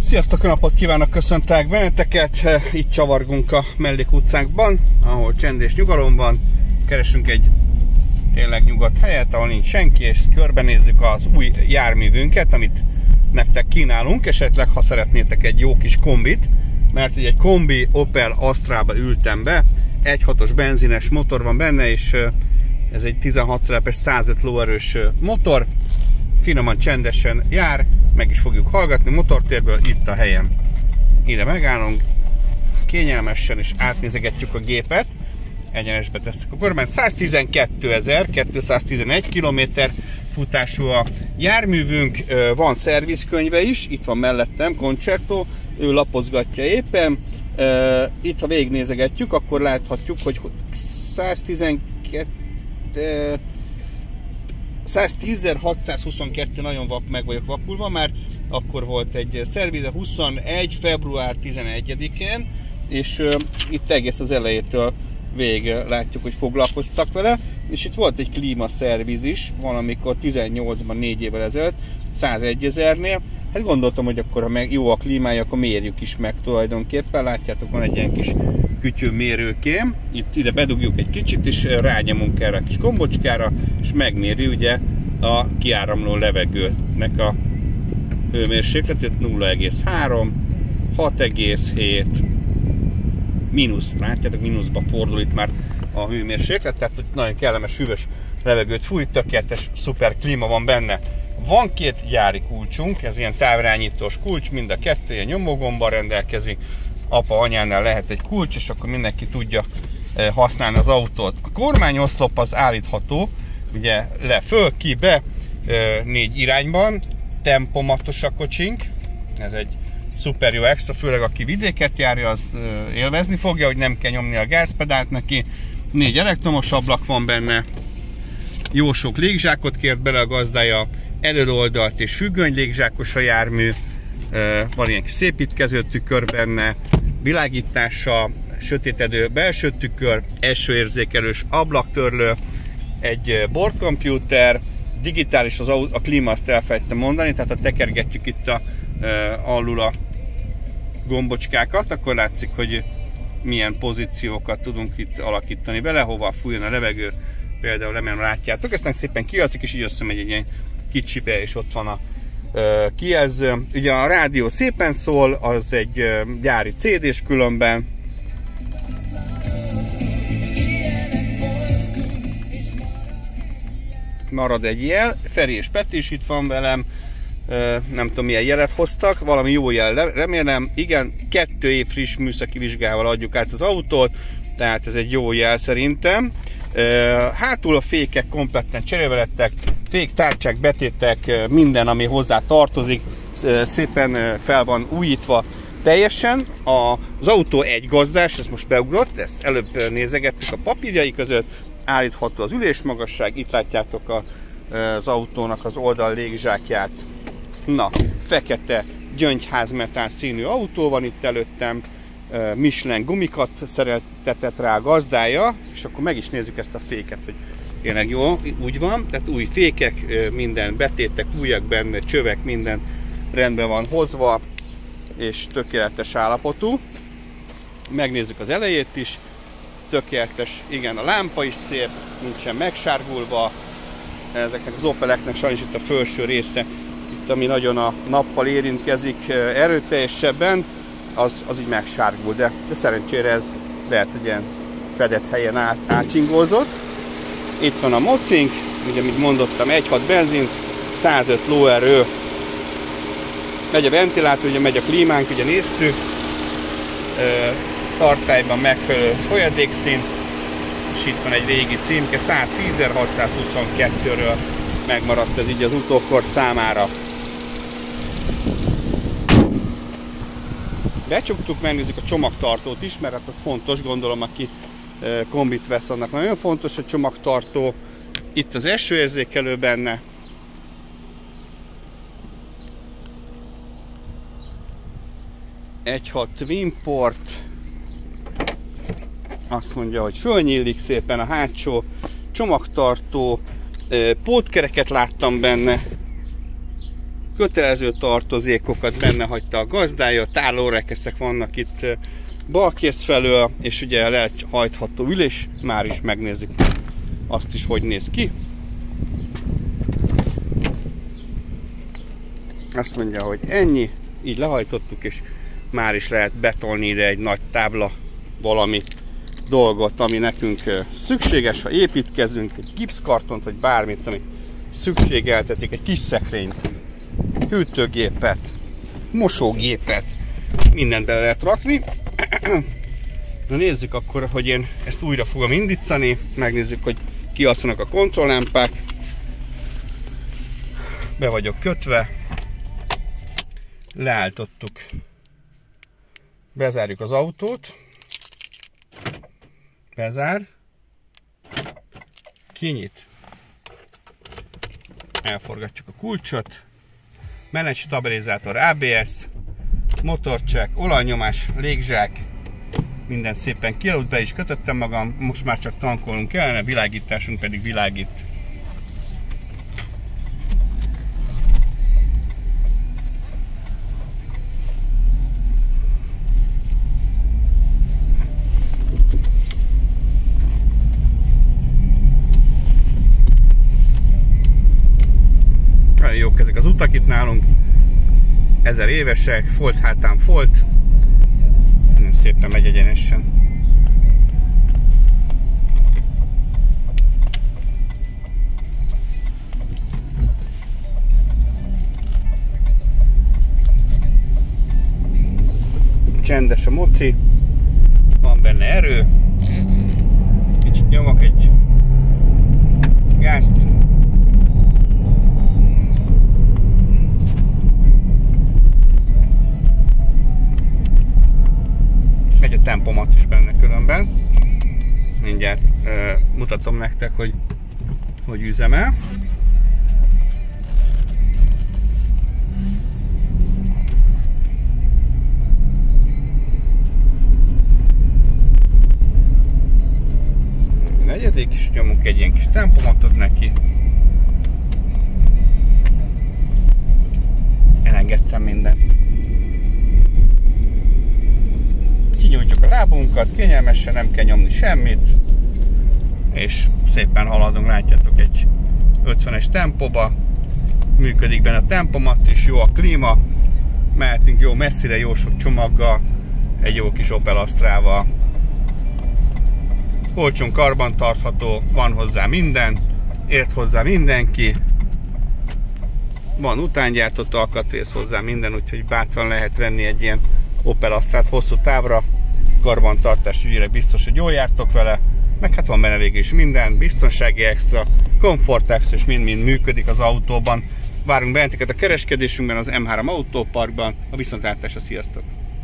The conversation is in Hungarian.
Sziasztok, napot kívánok, köszöntelek benneteket! Itt csavargunk a mellékutcánkban, ahol csend és nyugalom van. Keresünk egy tényleg nyugodt helyet, ahol nincs senki, és körbenézzük az új járművünket, amit nektek kínálunk. Esetleg, ha szeretnétek egy jó kis kombit, mert egy kombi Opel Astralba ültem be, 1.6-os benzines motor van benne, és ez egy 16 szerepes 105 lóerős motor. Finoman, csendesen jár, meg is fogjuk hallgatni motortérből itt a helyen. Ide megállunk, kényelmesen, és átnézegetjük a gépet. Egyenesbe tesszük a kormányt. 112.211 km futású a járművünk, van szervizkönyve is, itt van mellettem Concerto, ő lapozgatja éppen. Itt, ha végignézegetjük, akkor láthatjuk, hogy 110.622 nagyon meg vagyok vakulva, már akkor volt egy szervize 21. február 11-én, és itt egész az elejétől végig látjuk, hogy foglalkoztak vele, és itt volt egy klímaszerviz is, valamikor 18-ban, 4 évvel ezelőtt, 101 000-nél. Hát gondoltam, hogy akkor, ha meg jó a klímája, akkor mérjük is meg tulajdonképpen. Látjátok, van egy ilyen kis kütyűmérőkém. Itt ide bedugjuk egy kicsit, és rányomunk erre a kis gombocskára, és megméri ugye a kiáramló levegőnek a hőmérsékletét. 0,3, 6,7, mínusz, látjátok, mínuszba fordul itt már a hőmérséklet, tehát nagyon kellemes, hűvös levegőt fúj, tökéletes, szuper klíma van benne. Van két gyári kulcsunk, ez ilyen távirányítós kulcs, mind a kettő ilyen nyomógombbal rendelkezik. Apa, anyánál lehet egy kulcs, és akkor mindenki tudja használni az autót. A kormányoszlop az állítható, ugye le, föl, ki, be, 4 irányban, tempomatos a kocsink, ez egy szuper jó extra, főleg aki vidéket járja, az élvezni fogja, hogy nem kell nyomni a gázpedált neki. 4 elektromos ablak van benne, jó sok légzsákot kért bele a gazdája, előoldalt és függöny légzsákos a jármű, van ilyen szépítkező tükör benne, világítása, sötétedő belső tükör, elsőérzékelős ablaktörlő, egy bordkomputer, digitális a klíma, azt elfelejtettem mondani, tehát ha tekergetjük itt alul a gombocskákat, akkor látszik, hogy milyen pozíciókat tudunk itt alakítani vele, hova fújjon a levegő, például remélem látjátok, aztán szépen kialszik, és így összemegy egy ilyen kicsibe, és ott van a kijelző. Ugye a rádió szépen szól, az egy gyári CD-s különben. Marad egy jel, Feri és Peti is itt van velem, nem tudom milyen jelet hoztak, valami jó jel, remélem. Igen, 2 év friss műszaki vizsgával adjuk át az autót, tehát ez egy jó jel szerintem. Hátul a fékek kompletten cserélve lettek, féktárcsák, betétek, minden, ami hozzá tartozik, szépen fel van újítva teljesen. Az autó egy gazdás, ez most beugrott, ezt előbb nézegettük a papírjai között, állítható az ülésmagasság, itt látjátok az autónak az oldal légzsákját. Na, fekete gyöngyházmetál színű autó van itt előttem, Michelin gumikat szereltetett rá a gazdája, és akkor meg is nézzük ezt a féket, hogy tényleg jó, úgy van, tehát új fékek, minden betétek, újak benne, csövek, minden rendben van hozva, és tökéletes állapotú. Megnézzük az elejét is, tökéletes, igen, a lámpa is szép, nincsen megsárgulva, ezeknek az Opeleknek sajnos itt a felső része, itt ami nagyon a nappal érintkezik erőteljesebben, az így megsárgul, de szerencsére ez lehet, hogy ilyen fedett helyen átcsingózott. Itt van a mocink, ugye, mint mondottam, 1.6 benzin, 105 lóerő. Megy a ventilátor, ugye megy a klímánk, ugye néztük. Tartályban megfelelő folyadékszint, és itt van egy régi címke, 110.622-ről megmaradt ez így az utókor számára. Becsuktuk, megnézzük a csomagtartót is, mert hát az fontos, gondolom, aki kombit vesz, annak nagyon fontos a csomagtartó. Itt az esőérzékelő benne. Egy 1.6 Twinport. Azt mondja, hogy fölnyílik szépen a hátsó csomagtartó. Pótkereket láttam benne. kötelező tartozékokat benne hagyta a gazdája, tárolórekeszek vannak itt balkész felől, és ugye lehajtható ülés, már is megnézzük azt is, hogy néz ki. Azt mondja, hogy ennyi, így lehajtottuk, és már is lehet betolni ide egy nagy tábla valami dolgot, ami nekünk szükséges, ha építkezünk, egy gipszkartont, vagy bármit, ami szükségeltetik, egy kis szekrényt, hűtőgépet, mosógépet, mindent bele lehet rakni. Na nézzük akkor, hogy én ezt újra fogom indítani, megnézzük, hogy kialszanak a kontrolllámpák. Be vagyok kötve, leálltottuk, bezárjuk az autót, bezár, kinyit, elforgatjuk a kulcsot, menet stabilizátor, ABS, motorcsek, olajnyomás, légzsák, minden szépen kialudt, be is kötöttem magam, most már csak tankolnunk kellene, világításunk pedig világít. Nagyon jók ezek az utak itt nálunk, 1000 évesek, folt hátán folt, nagyon szépen megy egyenesen. Csendes a moci, van benne erő, kicsit nyomok egy gázt. Megy a tempomat is benne különben. Mindjárt mutatom nektek, hogy üzemel. Negyedik, és nyomunk egy ilyen kis tempomatot neki. Elengedtem mindent. Kinyújtjuk a lábunkat, kényelmesen, nem kell nyomni semmit, és szépen haladunk, látjátok, egy 50-es tempóba, működik benne a tempomat is, jó a klíma, mehetünk jó messzire, jó sok csomaggal, egy jó kis Opel Astrával. Olcsón karbantartható, van hozzá minden, ért hozzá mindenki, van utángyártott alkatrész hozzá minden, úgyhogy bátran lehet venni egy ilyen Opel Astrát hosszú távra, karbantartás ügyére biztos, hogy jól jártok vele, meg hát van benne végül is minden, biztonsági extra, komfort extra, és mind-mind működik az autóban. Várunk benneteket a kereskedésünkben, az M3 Autóparkban, a viszontlátásra, sziasztok!